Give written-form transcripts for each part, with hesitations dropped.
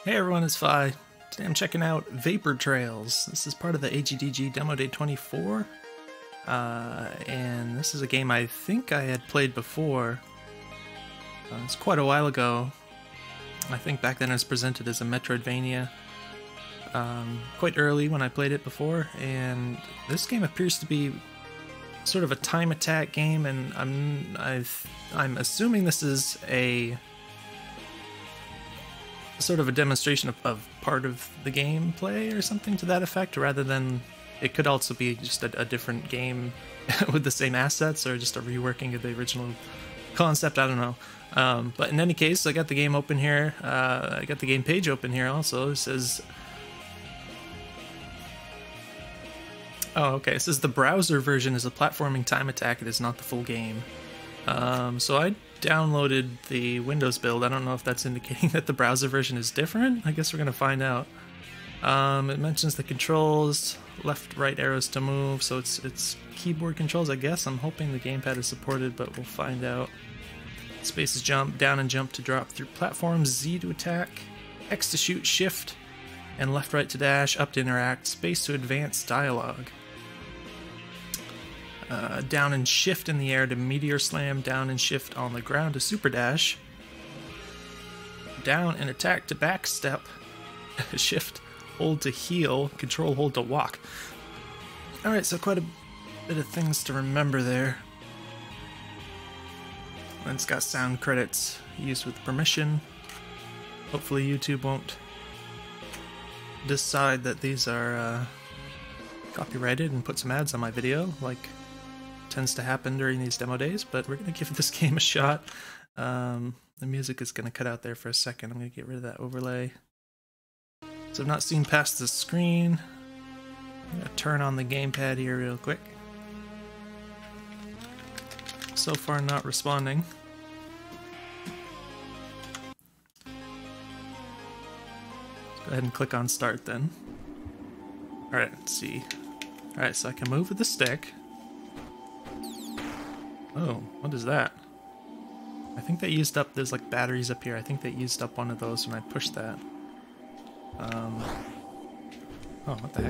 Hey everyone, it's Fi. Today I'm checking out Vapor Trails. This is part of the AGDG Demo Day 24. And this is a game I think I had played before. It's quite a while ago. I think back then it was presented as a Metroidvania. Quite early when I played it before, and this game appears to be sort of a time attack game, and I'm assuming this is a sort of a demonstration of part of the gameplay or something to that effect, rather than it could also be just a different game with the same assets, or just a reworking of the original concept. I don't know. But in any case, I got the game open here. I got the game page open here also. It says, oh, okay, it says the browser version is a platforming time attack. It is not the full game. So I downloaded the Windows build. I don't know if that's indicating that the browser version is different. I guess we're gonna find out. It mentions the controls, left, right arrows to move, so it's keyboard controls, I guess. I'm hoping the gamepad is supported, but we'll find out. Space is jump, down and jump to drop through platforms, Z to attack, X to shoot, shift, and left, right to dash, up to interact, space to advance dialogue. Down and shift in the air to meteor slam, down and shift on the ground to super dash, down and attack to back step, shift, hold to heal, control, hold to walk. Alright, so quite a bit of things to remember there. And it's got sound credits used with permission. Hopefully YouTube won't decide that these are copyrighted and put some ads on my video, like tends to happen during these demo days, but we're going to give this game a shot. The music is going to cut out there for a second. I'm going to get rid of that overlay. So I've not seen past the screen. I'm going to turn on the gamepad here real quick. So far not responding. Let's go ahead and click on start then. Alright, let's see. Alright, so I can move with the stick. Oh, what is that? I think they used up, there's like batteries up here. I think they used up one of those when I pushed that. Oh, what the heck?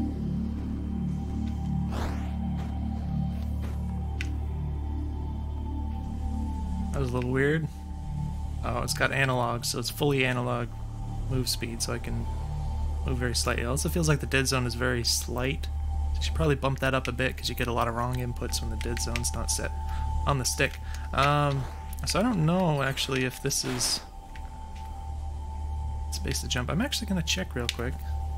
That was a little weird. Oh, it's got analog, so it's fully analog move speed, so I can move very slightly. It also feels like the dead zone is very slight. You should probably bump that up a bit because you get a lot of wrong inputs when the dead zone's not set on the stick. So I don't know actually if this is space to jump. I'm actually going to check real quick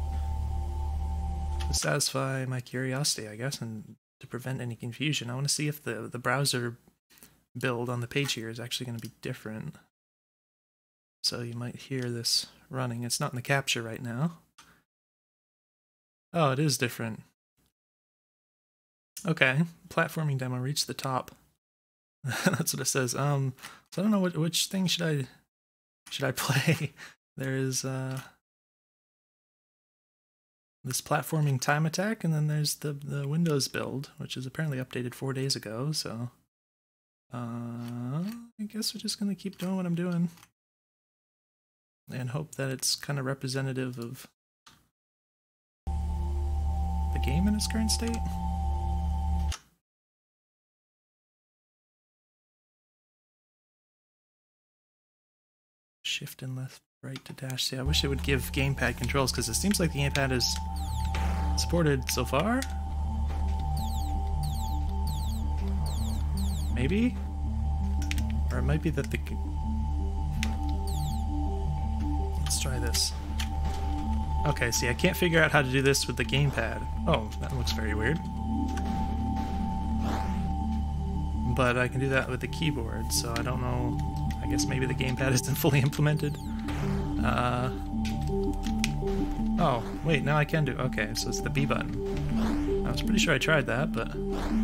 to satisfy my curiosity, I guess, and to prevent any confusion. I want to see if the browser build on the page here is actually going to be different. So you might hear this running. It's not in the capture right now. Oh, it is different. Okay, platforming demo, reach the top. That's what it says. So I don't know which thing should I play. There is this platforming time attack, and then there's the Windows build, which is apparently updated 4 days ago. So I guess we're just gonna keep doing what I'm doing and hope that it's kind of representative of the game in its current state. Shift and left, right to dash. See, I wish it would give gamepad controls, because it seems like the gamepad is supported so far. Maybe? Or it might be that the... Let's try this. Okay, see, I can't figure out how to do this with the gamepad. Oh, that looks very weird. But I can do that with the keyboard, so I don't know. I guess maybe the gamepad isn't fully implemented. Oh, wait, now I can do... Okay, so it's the B button. I was pretty sure I tried that, but...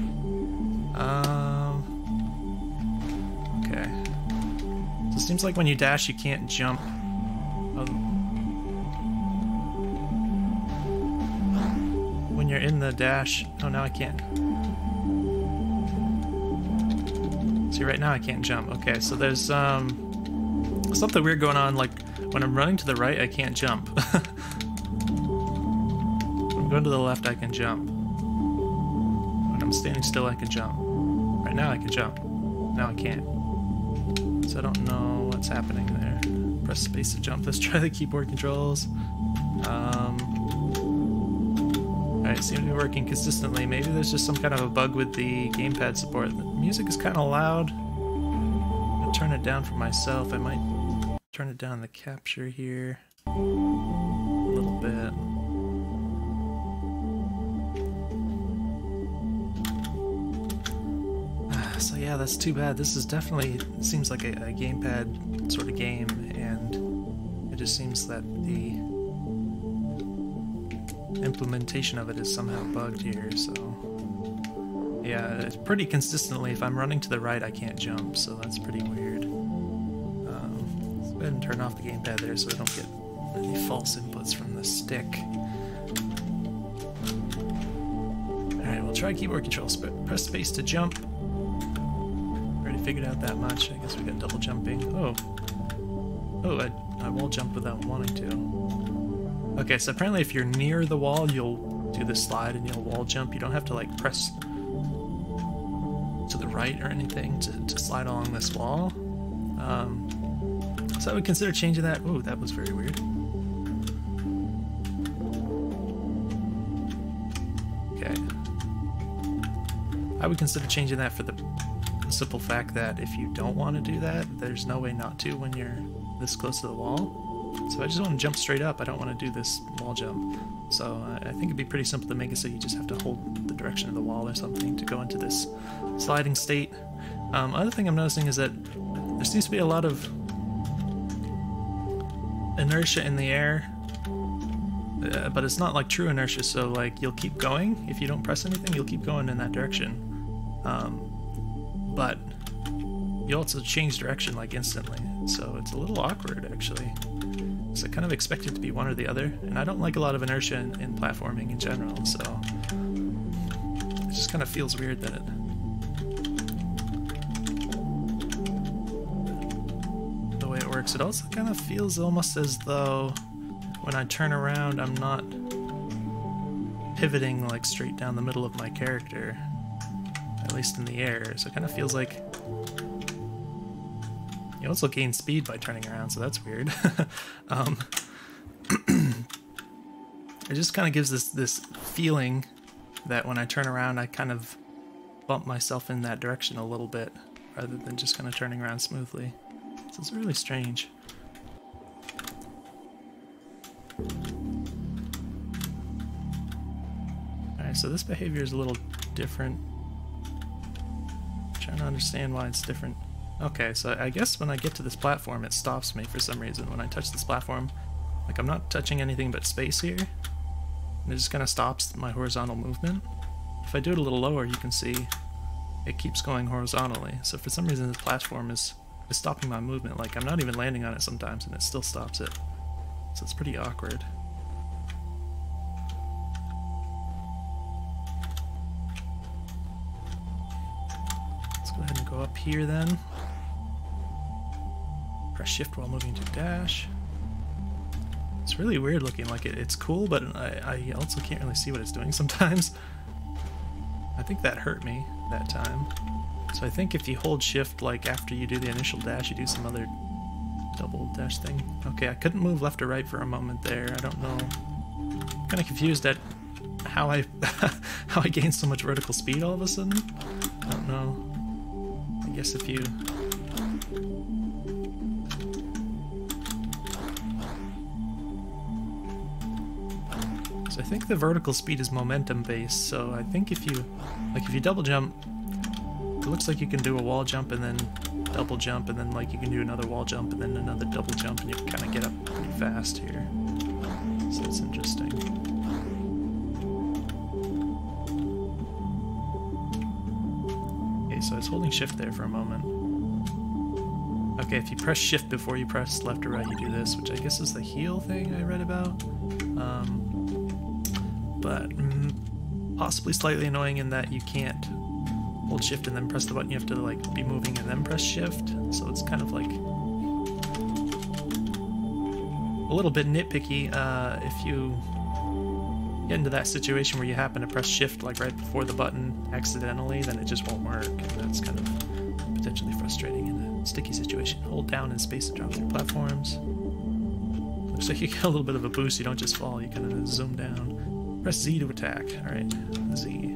Okay. So it seems like when you dash, you can't jump. When you're in the dash... Oh, now I can't. See, right now I can't jump. Okay, so there's something weird going on, like When I'm running to the right, I can't jump. When I'm going to the left, I can jump. When I'm standing still, I can jump. Right now, I can jump. Now I can't. So I don't know what's happening there. Press space to jump. Let's try the keyboard controls. Alright, seem to be working consistently. Maybe there's just some kind of a bug with the gamepad support. The music is kind of loud. I'm gonna turn it down for myself. I might turn it down the capture here a little bit. So yeah, that's too bad. This is definitely seems like a gamepad sort of game, and it just seems that the implementation of it is somehow bugged here. So yeah, it's pretty consistently, if I'm running to the right, I can't jump, so that's pretty weird. Let's go ahead and turn off the gamepad there so I don't get any false inputs from the stick. Alright, we'll try keyboard controls. Press space to jump. Already figured out that much. I guess we got double jumping. Oh, I wall jumped without wanting to. Okay, so apparently if you're near the wall, you'll do the slide and you'll wall jump. You don't have to like press to the right or anything to slide along this wall. So I would consider changing that. Ooh, that was very weird. Okay. I would consider changing that for the simple fact that if you don't want to do that, there's no way not to when you're this close to the wall. So I just want to jump straight up. I don't want to do this wall jump. So I think it'd be pretty simple to make it so you just have to hold the direction of the wall or something to go into this sliding state. Other thing I'm noticing is that there seems to be a lot of inertia in the air, but it's not like true inertia, so like you'll keep going. If you don't press anything, you'll keep going in that direction. But you also change direction like instantly, so it's a little awkward actually. So I kind of expect it to be one or the other, and I don't like a lot of inertia in platforming in general, so it just kind of feels weird that the way it works. It also kind of feels almost as though when I turn around, I'm not pivoting like straight down the middle of my character, at least in the air. So it kind of feels like you also gain speed by turning around, so that's weird. It just kind of gives this feeling that when I turn around, I kind of bump myself in that direction a little bit, rather than just kind of turning around smoothly. So it's really strange. Alright, so this behavior is a little different. I'm trying to understand why it's different. Okay, so I guess when I get to this platform, it stops me for some reason. When I touch this platform, like I'm not touching anything but space here, and it just kind of stops my horizontal movement. If I do it a little lower, you can see it keeps going horizontally. So for some reason, this platform is stopping my movement. Like I'm not even landing on it sometimes, and it still stops it. So it's pretty awkward. Let's go ahead and go up here then. Press shift while moving to dash. It's really weird looking. Like it's cool, but I also can't really see what it's doing sometimes. I think that hurt me that time. So I think if you hold shift, like after you do the initial dash, you do some other double dash thing. Okay, I couldn't move left or right for a moment there. I don't know. I'm kind of confused at how I how I gained so much vertical speed all of a sudden. I don't know. I guess if you I think the vertical speed is momentum based, so I think if you double jump, it looks like you can do a wall jump and then double jump, and then like you can do another wall jump and then another double jump, and you can kind of get up pretty fast here. So that's interesting. Okay, so I was holding shift there for a moment. Okay, if you press shift before you press left or right, you do this, which I guess is the heal thing I read about. But possibly slightly annoying in that you can't hold shift and then press the button. You have to like be moving and then press shift, so it's kind of like a little bit nitpicky. If you get into that situation where you happen to press shift like right before the button accidentally, then it just won't work, and that's kind of potentially frustrating in a sticky situation. Hold down and space to drop through platforms. Looks like you get a little bit of a boost, you don't just fall, you kind of zoom down. Press Z to attack. Alright, Z.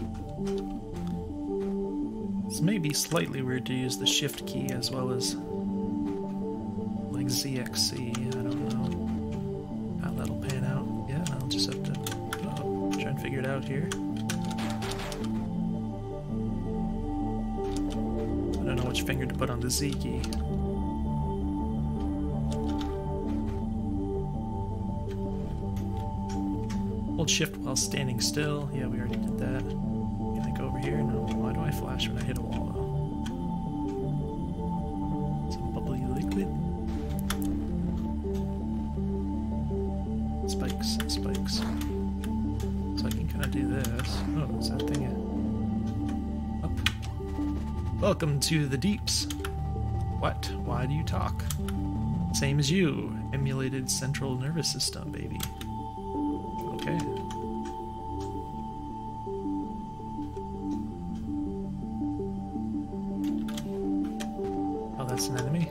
This may be slightly weird to use the shift key as well as like ZXC, I don't know how that'll pan out. Yeah, I'll just have to try and figure it out here. I don't know which finger to put on the Z key. Hold shift while standing still. Yeah, we already did that. Can I go over here? No. Why do I flash when I hit a wall though? Some bubbly liquid. Spikes, spikes. So I can kind of do this. Oh, is that thing up? Welcome to the deeps. What? Why do you talk? Same as you. Emulated central nervous system, baby. Okay. Oh, that's an enemy.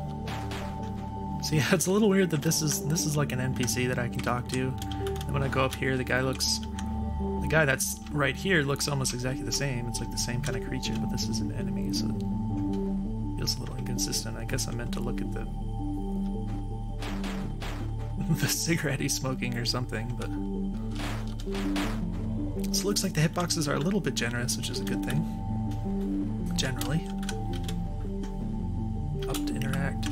So yeah, it's a little weird that this is like an NPC that I can talk to. And when I go up here, the guy that's right here looks almost exactly the same. It's like the same kind of creature, but this is an enemy, so it feels a little inconsistent. I guess I meant to look at the cigarette he's smoking or something, but so it looks like the hitboxes are a little bit generous, which is a good thing. Generally. Up to interact.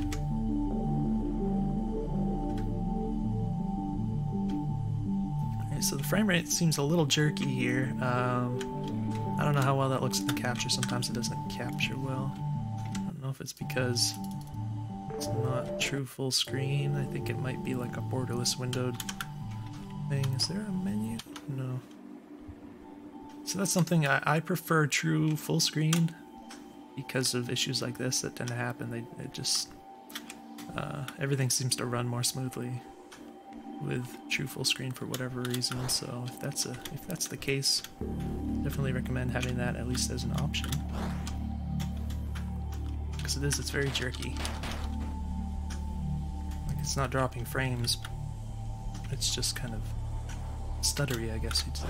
Okay, so the frame rate seems a little jerky here. I don't know how well that looks in the capture. Sometimes it doesn't capture well. I don't know if it's because it's not true full screen. I think it might be like a borderless windowed thing. Is there a menu? No. So that's something I prefer true full screen because of issues like this that tend to happen. It just everything seems to run more smoothly with true full screen for whatever reason. So if that's the case, definitely recommend having that at least as an option. Because it's very jerky. It's not dropping frames, it's just kind of stuttery, I guess you'd say.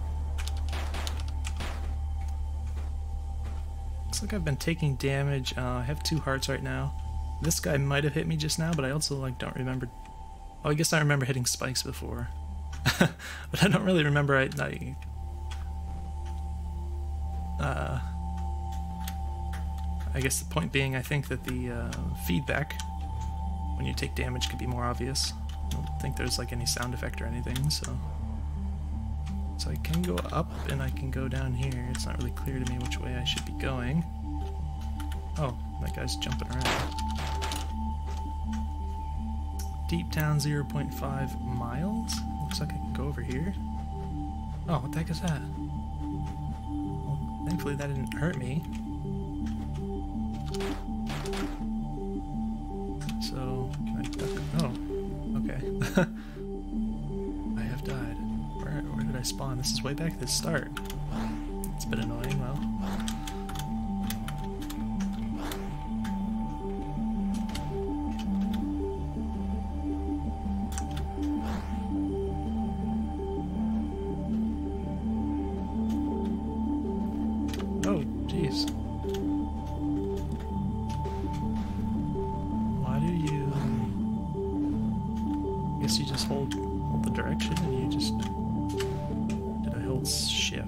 Looks like I've been taking damage. I have 2 hearts right now. This guy might have hit me just now, but I also don't remember. Oh, I guess I remember hitting spikes before. But I don't really remember. I guess the point being, I think that the feedback when you take damage could be more obvious. I don't think there's like any sound effect or anything, so I can go up and I can go down here. It's not really clear to me which way I should be going. Oh, that guy's jumping around. Deep down 0.5 miles? Looks like I can go over here. Oh, what the heck is that? Well, thankfully that didn't hurt me. So, can I duck? Oh, okay. I have died. Where did I spawn? This is way back at the start. It's been annoying, well. Oh, jeez. Why do you... I guess you just hold the direction and you just... Did I hold shift?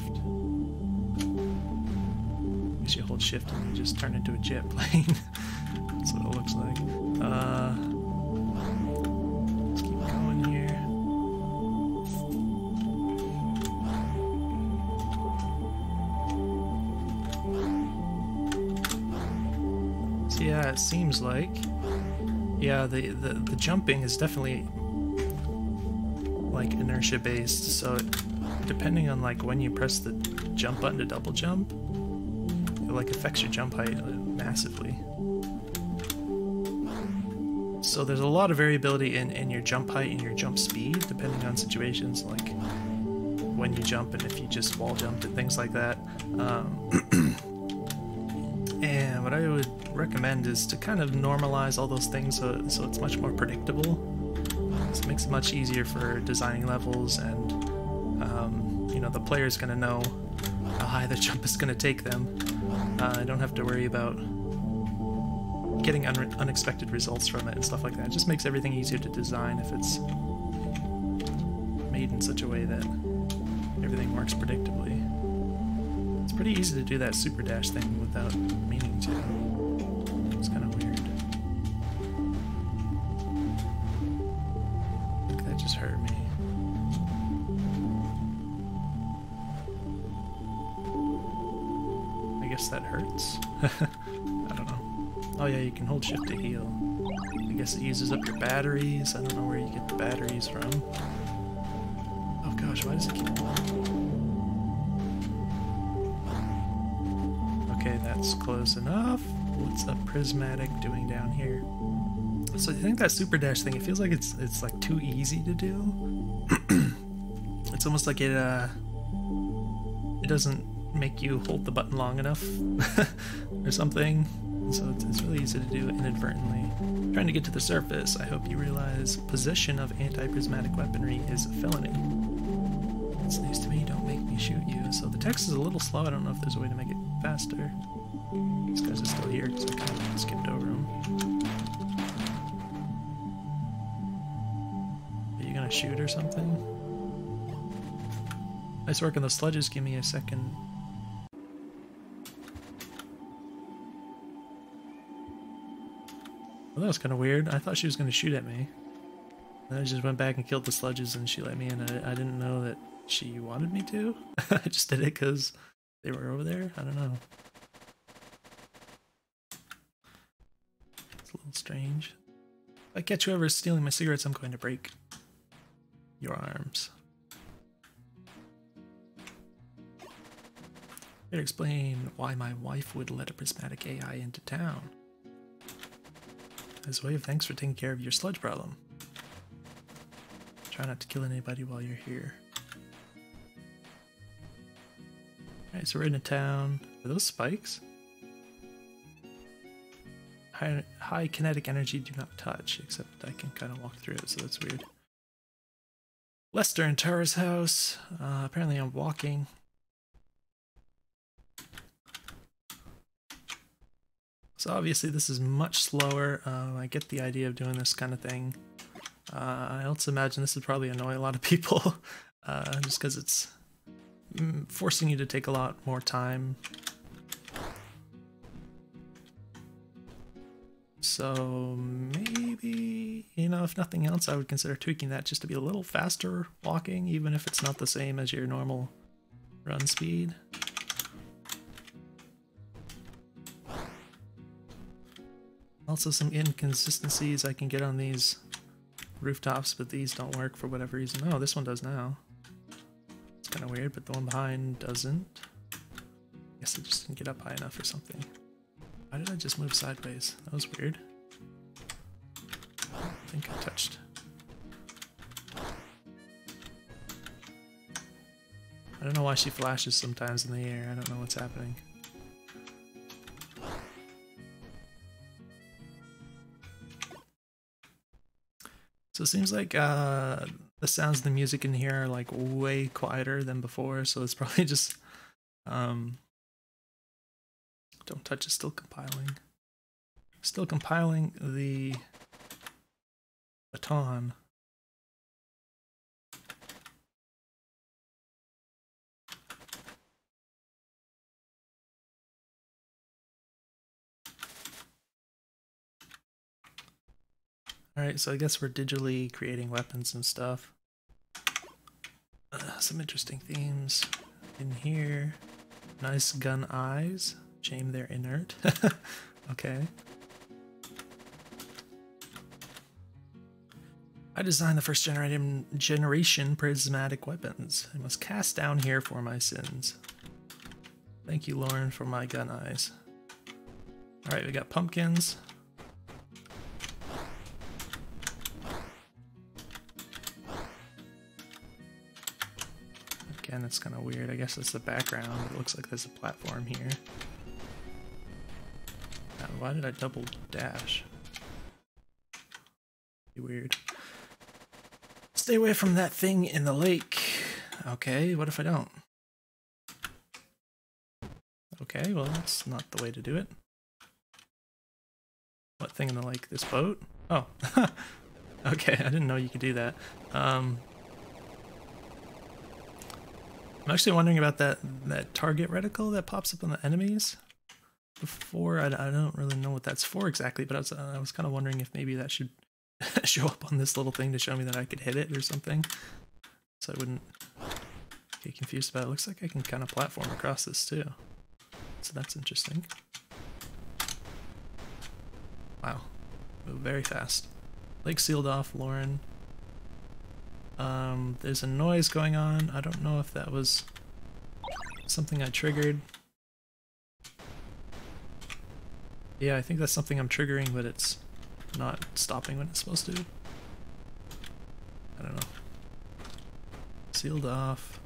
I guess you hold shift and you just turn into a jet plane. That's what it looks like. Let's keep going here. So yeah, it seems like... Yeah, the jumping is definitely like inertia based, so depending on like when you press the jump button to double jump, it like affects your jump height massively. So there's a lot of variability in your jump height and your jump speed, depending on situations, like when you jump and if you just wall jumped and things like that. And what I would recommend is to kind of normalize all those things so it's much more predictable. So it makes it much easier for designing levels, and you know, the player's going to know how high the jump is going to take them. I don't have to worry about getting unexpected results from it and stuff like that. It just makes everything easier to design if it's made in such a way that everything works predictably. It's pretty easy to do that super dash thing without meaning to. It's kind of weird. I think that just hurt me. I guess that hurts. I don't know. Oh yeah, you can hold shift to heal. I guess it uses up your batteries. I don't know where you get the batteries from. Oh gosh, why does it keep going? Okay, that's close enough. What's the prismatic doing down here? So I think that super dash thing, it feels like it's like too easy to do. It's almost like it doesn't make you hold the button long enough or something. So it's really easy to do inadvertently. Trying to get to the surface, I hope you realize possession of anti-prismatic weaponry is a felony. It's news to me, don't make me shoot you. So the text is a little slow, I don't know if there's a way to make it faster. These guys are still here because I kind of skipped over them. Are you gonna shoot or something? Nice work on the sludges, give me a second. Well, that was kind of weird. I thought she was going to shoot at me. And I just went back and killed the sludges and she let me in. I didn't know that she wanted me to. I just did it because they were over there. I don't know. It's a little strange. If I catch whoever's stealing my cigarettes, I'm going to break your arms. Better explain why my wife would let a prismatic AI into town. As a way of thanks for taking care of your sludge problem. Try not to kill anybody while you're here. Alright, so we're in a town. Are those spikes? High kinetic energy do not touch, except I can kind of walk through it, so that's weird. Lester and Tara's house. Apparently I'm walking. So obviously this is much slower. I get the idea of doing this kind of thing. I also imagine this would probably annoy a lot of people, just because it's forcing you to take a lot more time. So maybe, you know, if nothing else, I would consider tweaking that just to be a little faster walking, even if it's not the same as your normal run speed. Also some inconsistencies I can get on these rooftops, but these don't work for whatever reason. Oh, this one does now. It's kind of weird, but the one behind doesn't. I guess I just didn't get up high enough or something. Why did I just move sideways? That was weird. I think I touched. I don't know why she flashes sometimes in the air. I don't know what's happening. So it seems like the sounds of the music in here are like way quieter than before, so it's probably just don't touch, is still compiling. Still compiling the baton. Alright, so I guess we're digitally creating weapons and stuff. Some interesting themes in here. Nice gun eyes. Shame they're inert. Okay. I designed the first generation prismatic weapons. I must cast down here for my sins. Thank you, Lauren, for my gun eyes. Alright, we got pumpkins. Again, it's kind of weird. I guess it's the background. It looks like there's a platform here. Now, why did I double dash? Weird. Stay away from that thing in the lake. Okay, what if I don't? Okay, well that's not the way to do it. What thing in the lake? This boat? Oh. Okay, I didn't know you could do that. I'm actually wondering about that target reticle that pops up on the enemies. Before, I don't really know what that's for exactly, but I was kind of wondering if maybe that should show up on this little thing to show me that I could hit it or something, so I wouldn't get confused about it. Looks like I can kind of platform across this too, so that's interesting. Wow, move very fast. Lake sealed off, Lauren. There's a noise going on. I don't know if that was something I triggered. Yeah, I think that's something I'm triggering, but it's not stopping when it's supposed to. I don't know. Sealed off.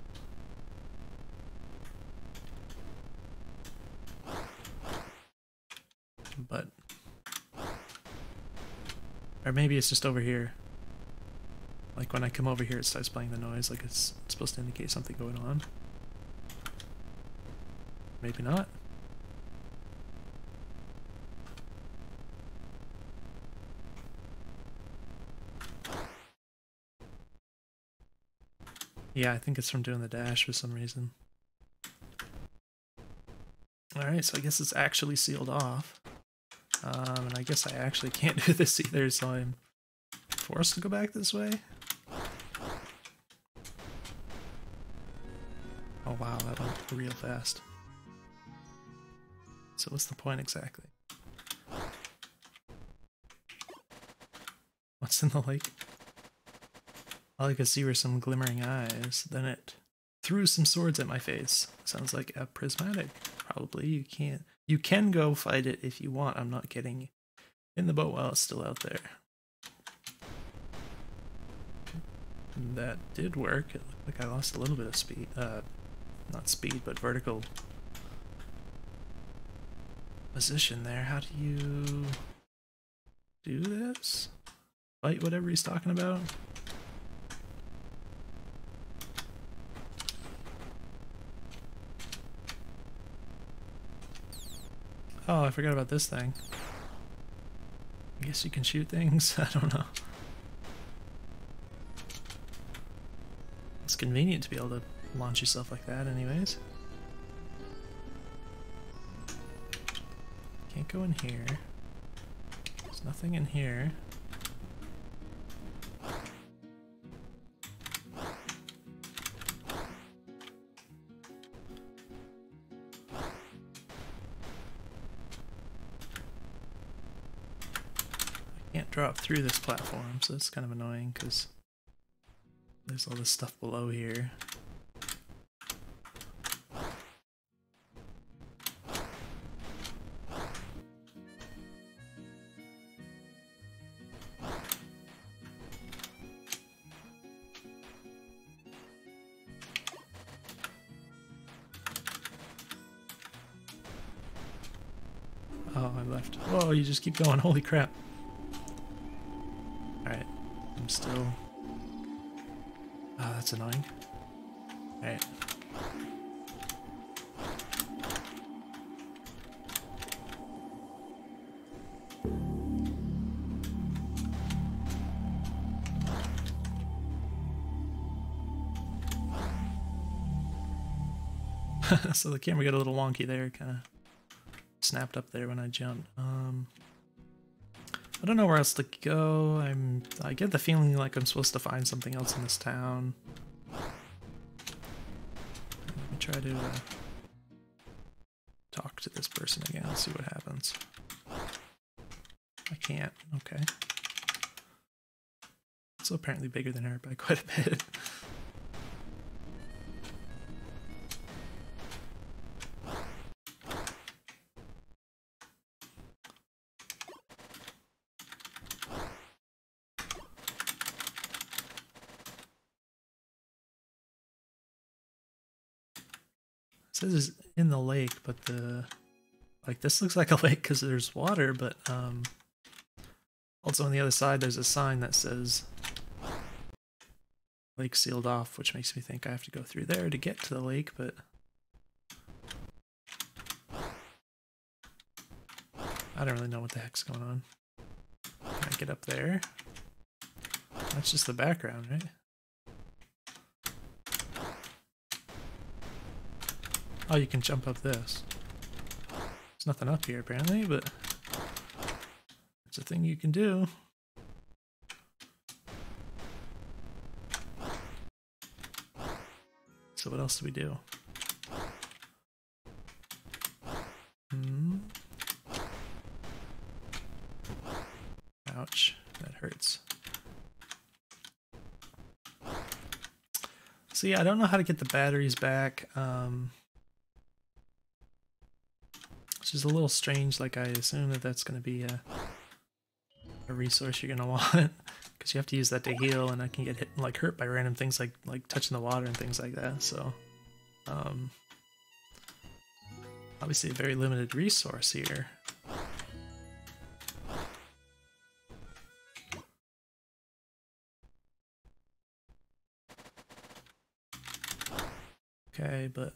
But... or maybe it's just over here. Like when I come over here it starts playing the noise, like it's supposed to indicate something going on. Maybe not. Yeah, I think it's from doing the dash for some reason. Alright, so I guess it's actually sealed off. And I guess I actually can't do this either, so I'm forced to go back this way. Oh wow, that went real fast. So what's the point exactly? What's in the lake? All I could see were some glimmering eyes. Then it threw some swords at my face. Sounds like a prismatic. Probably. You can go fight it if you want. I'm not getting in the boat while it's still out there. And that did work. It looked like I lost a little bit of speed. Not speed, but vertical position there. How do you do this? Fight whatever he's talking about? Oh, I forgot about this thing. I guess you can shoot things? I don't know. It's convenient to be able to launch yourself like that anyways. Can't go in here. There's nothing in here. Can't drop through this platform, so it's kind of annoying because there's all this stuff below here. Oh, I left. Whoa, you just keep going, holy crap. Alright, I'm still... oh, that's annoying. Alright. So the camera got a little wonky there, kind of snapped up there when I jumped. I don't know where else to go. I get the feeling like I'm supposed to find something else in this town. Let me try to talk to this person again, see what happens. I can't. Okay. It's apparently bigger than her by quite a bit. It says it's in the lake, but like this looks like a lake because there's water, but also on the other side there's a sign that says lake sealed off, which makes me think I have to go through there to get to the lake, but I don't really know what the heck's going on. Can I get up there? That's just the background, right? Oh, you can jump up this. There's nothing up here apparently, but it's a thing you can do. So what else do we do? Ouch, that hurts. So yeah, I don't know how to get the batteries back. Which is a little strange. Like I assume that that's going to be a resource you're going to want because you have to use that to heal, and I can get hurt by random things like touching the water and things like that. So obviously a very limited resource here. Okay, but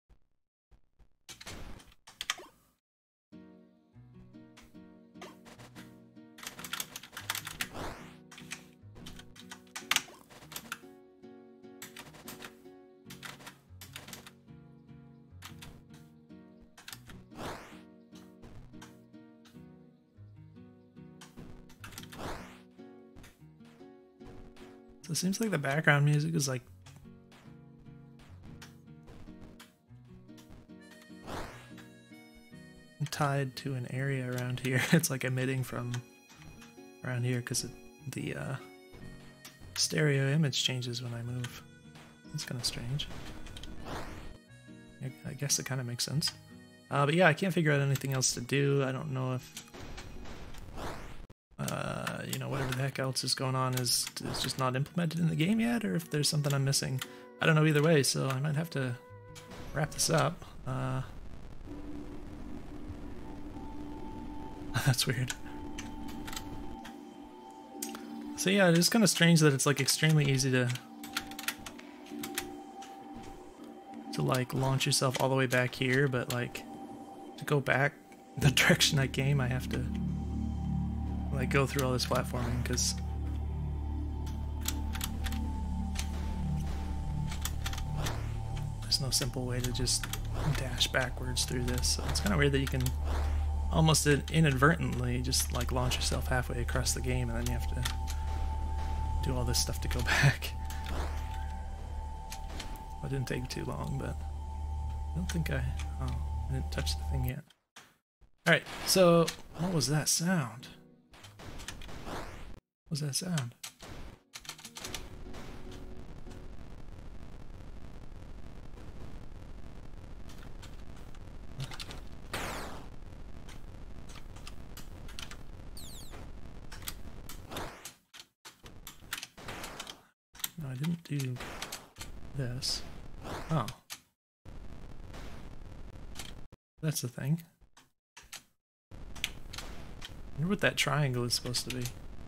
so it seems like the background music is like tied to an area around here. It's like emitting from around here because the stereo image changes when I move. That's kind of strange. I guess it kind of makes sense. But yeah, I can't figure out anything else to do. I don't know if you know, whatever the heck else is going on is just not implemented in the game yet, or if there's something I'm missing. I don't know either way, so I might have to wrap this up. That's weird. So yeah, it is kind of strange that it's like extremely easy to like launch yourself all the way back here, but like to go back the direction I came, I have to like go through all this platforming because there's no simple way to just dash backwards through this. So it's kind of weird that you can almost inadvertently just like launch yourself halfway across the game and then you have to do all this stuff to go back. Well, it didn't take too long, but I don't think I didn't touch the thing yet. Alright, so what was that sound? What was that sound? No, I didn't do this. Oh. That's the thing. I wonder what that triangle is supposed to be.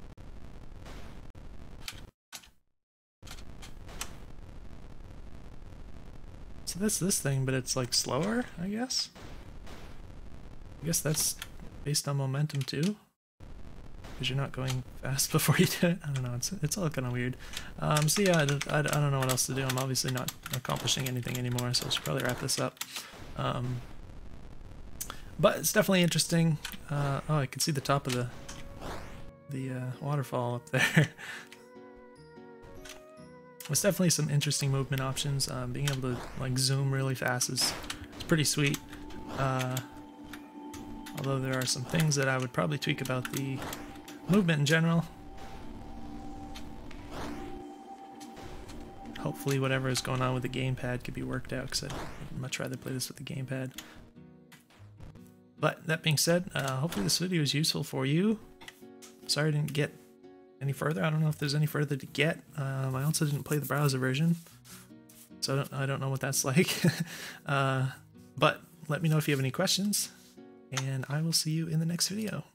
So that's this thing, but it's like slower, I guess? I guess that's based on momentum too? Because you're not going fast before you do it? I don't know, it's all kind of weird. So yeah, I don't know what else to do. I'm obviously not accomplishing anything anymore, so I should probably wrap this up. But it's definitely interesting. Oh, I can see the top of the waterfall up there. There's definitely some interesting movement options. Being able to like zoom really fast is pretty sweet. Although there are some things that I would probably tweak about the movement in general. Hopefully whatever is going on with the gamepad could be worked out, because I'd much rather play this with the gamepad. But that being said, hopefully this video is useful for you. Sorry I didn't get any further. I don't know if there's any further to get. I also didn't play the browser version. So I don't know what that's like. But let me know if you have any questions, and I will see you in the next video.